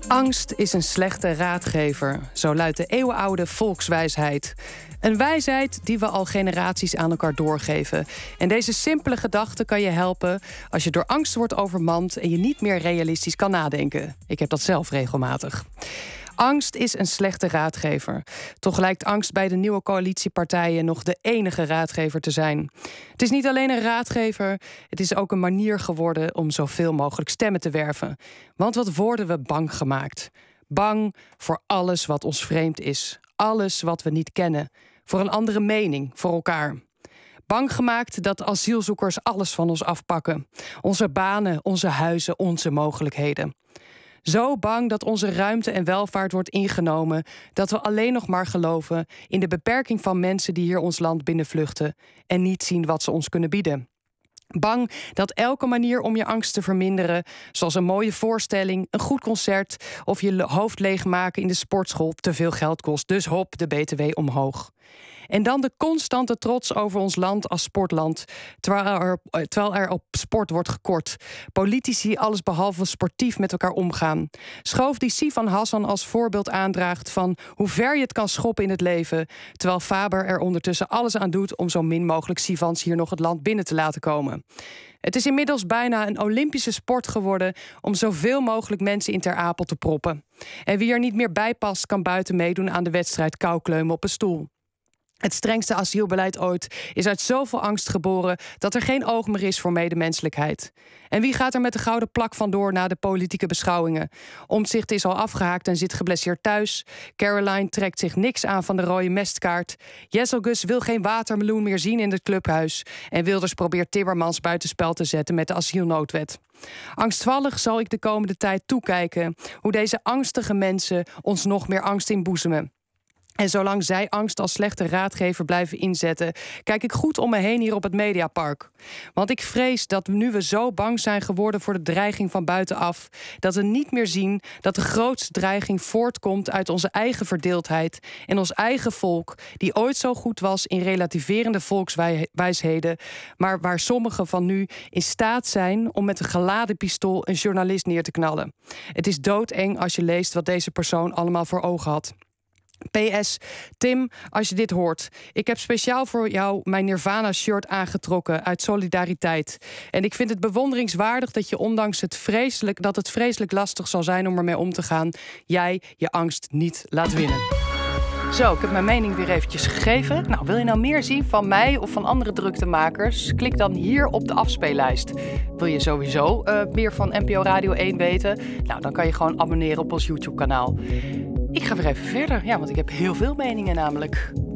Angst is een slechte raadgever, zo luidt de eeuwenoude volkswijsheid. Een wijsheid die we al generaties aan elkaar doorgeven. En deze simpele gedachte kan je helpen als je door angst wordt overmand en je niet meer realistisch kan nadenken. Ik heb dat zelf regelmatig. Angst is een slechte raadgever. Toch lijkt angst bij de nieuwe coalitiepartijen nog de enige raadgever te zijn. Het is niet alleen een raadgever, het is ook een manier geworden om zoveel mogelijk stemmen te werven. Want wat worden we bang gemaakt? Bang voor alles wat ons vreemd is. Alles wat we niet kennen. Voor een andere mening, voor elkaar. Bang gemaakt dat asielzoekers alles van ons afpakken. Onze banen, onze huizen, onze mogelijkheden. Zo bang dat onze ruimte en welvaart wordt ingenomen, dat we alleen nog maar geloven in de beperking van mensen die hier ons land binnenvluchten en niet zien wat ze ons kunnen bieden. Bang dat elke manier om je angst te verminderen, zoals een mooie voorstelling, een goed concert of je hoofd leegmaken in de sportschool, te veel geld kost. Dus hop, de BTW omhoog. En dan de constante trots over ons land als sportland, terwijl er op sport wordt gekort. Politici allesbehalve sportief met elkaar omgaan. Schoof die Sifan Hassan als voorbeeld aandraagt van hoe ver je het kan schoppen in het leven, terwijl Faber er ondertussen alles aan doet om zo min mogelijk Sifans hier nog het land binnen te laten komen. Het is inmiddels bijna een Olympische sport geworden om zoveel mogelijk mensen in Ter Apel te proppen. En wie er niet meer bij past, kan buiten meedoen aan de wedstrijd koukleumen op een stoel. Het strengste asielbeleid ooit is uit zoveel angst geboren dat er geen oog meer is voor medemenselijkheid. En wie gaat er met de gouden plak vandoor na de politieke beschouwingen? Omtzigt is al afgehaakt en zit geblesseerd thuis. Caroline trekt zich niks aan van de rode mestkaart. Jesselgus wil geen watermeloen meer zien in het clubhuis. En Wilders probeert Timmermans buitenspel te zetten met de asielnoodwet. Angstvallig zal ik de komende tijd toekijken hoe deze angstige mensen ons nog meer angst inboezemen. En zolang zij angst als slechte raadgever blijven inzetten, kijk ik goed om me heen hier op het Mediapark. Want ik vrees dat nu we zo bang zijn geworden voor de dreiging van buitenaf, dat we niet meer zien dat de grootste dreiging voortkomt uit onze eigen verdeeldheid en ons eigen volk, die ooit zo goed was in relativerende volkswijsheden, maar waar sommigen van nu in staat zijn om met een geladen pistool een journalist neer te knallen. Het is doodeng als je leest wat deze persoon allemaal voor ogen had. PS, Tim, als je dit hoort. Ik heb speciaal voor jou mijn Nirvana-shirt aangetrokken uit solidariteit. En ik vind het bewonderingswaardig dat je ondanks het vreselijk lastig zal zijn om ermee om te gaan, jij je angst niet laat winnen. Zo, ik heb mijn mening weer eventjes gegeven. Nou, wil je nou meer zien van mij of van andere druktemakers? Klik dan hier op de afspeellijst. Wil je sowieso meer van NPO Radio 1 weten? Nou, dan kan je gewoon abonneren op ons YouTube-kanaal. Ik ga weer even verder, ja, want ik heb heel veel meningen namelijk.